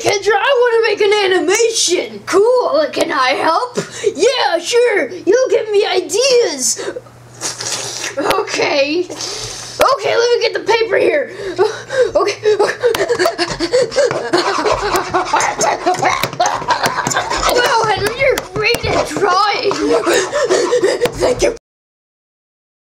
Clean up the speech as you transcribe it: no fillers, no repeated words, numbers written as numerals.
Kendra, I want to make an animation. Cool, can I help? Yeah, sure, you give me ideas. Okay, let me get the paper.